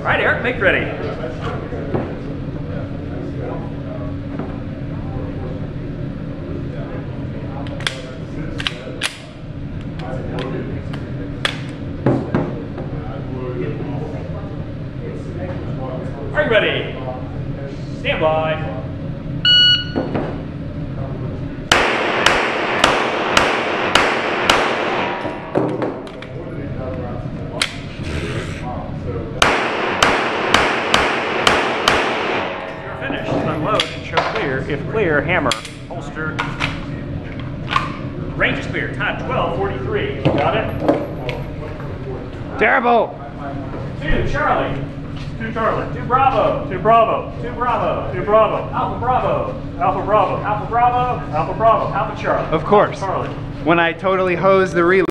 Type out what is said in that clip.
All right, Eric, make ready. Are you ready? Stand by. Unload and show clear. If clear, hammer, holster. Range of spear, time 12:43. Got it? Terrible! 2 Charlie. 2 Charlie. 2 Bravo. 2 Bravo. 2 Bravo. 2 Bravo. Alpha Bravo. Alpha Bravo. Alpha Bravo. Alpha Bravo. Alpha Charlie. Of course. Alpha Charlie. When I totally hose the relay.